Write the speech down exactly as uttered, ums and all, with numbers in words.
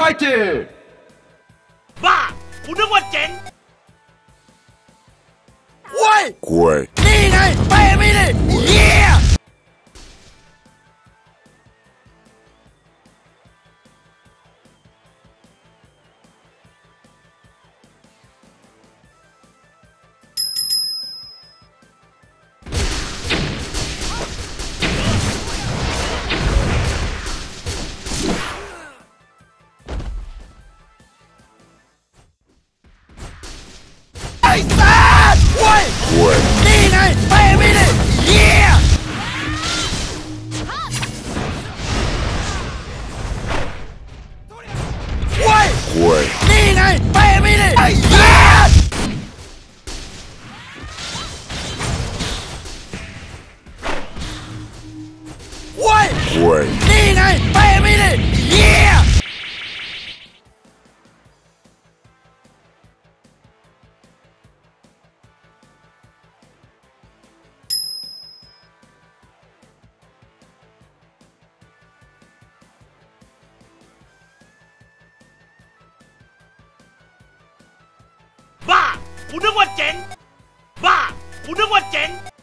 United บ้ากูนึกว่าเจ๋งเว้ยกล้วยนี่ไงไปไม่ได้เยี่ยไอ้สัสเว้ยกล้วยนี่ไงไปไม่ได้เยี่ยเว้ยกล้วยนี่ไงไปไม่ได้ไอ้เหี้ยเว้ยกล้วยนี่ไงไปไม่ได้เยี่ยบ้ากูนึกว่าเจ๋งบ้ากูนึกว่าเจ๋ง